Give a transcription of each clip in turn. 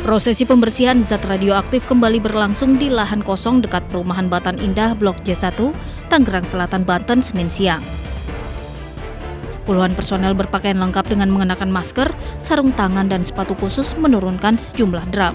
Prosesi pembersihan zat radioaktif kembali berlangsung di lahan kosong dekat perumahan Batan Indah Blok J1, Tangerang Selatan, Banten, Senin siang. Puluhan personel berpakaian lengkap dengan mengenakan masker, sarung tangan, dan sepatu khusus menurunkan sejumlah drum.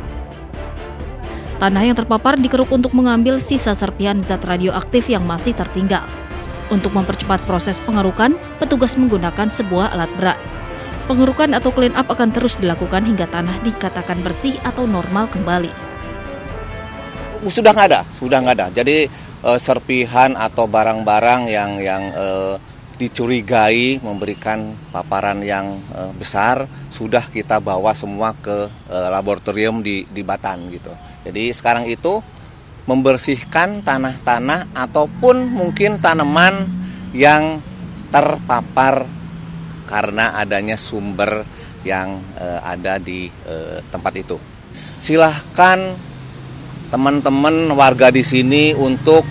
Tanah yang terpapar dikeruk untuk mengambil sisa serpihan zat radioaktif yang masih tertinggal. Untuk mempercepat proses pengerukan, petugas menggunakan sebuah alat berat. Pengerukan atau clean up akan terus dilakukan hingga tanah dikatakan bersih atau normal kembali. Sudah nggak ada. Jadi serpihan atau barang-barang yang dicurigai memberikan paparan yang besar sudah kita bawa semua ke laboratorium di Batan gitu. Jadi sekarang itu membersihkan tanah-tanah ataupun mungkin tanaman yang terpapar karena adanya sumber yang ada di tempat itu. Silahkan teman-teman warga di sini untuk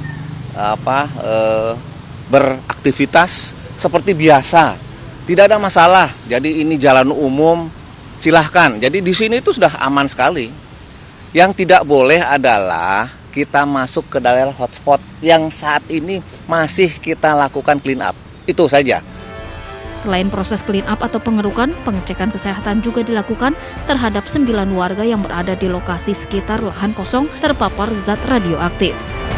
beraktivitas seperti biasa, tidak ada masalah. Jadi ini jalan umum, silahkan. Jadi di sini itu sudah aman sekali. Yang tidak boleh adalah kita masuk ke daerah hotspot yang saat ini masih kita lakukan clean up. Itu saja. Selain proses clean up atau pengerukan, pengecekan kesehatan juga dilakukan terhadap 9 warga yang berada di lokasi sekitar lahan kosong terpapar zat radioaktif.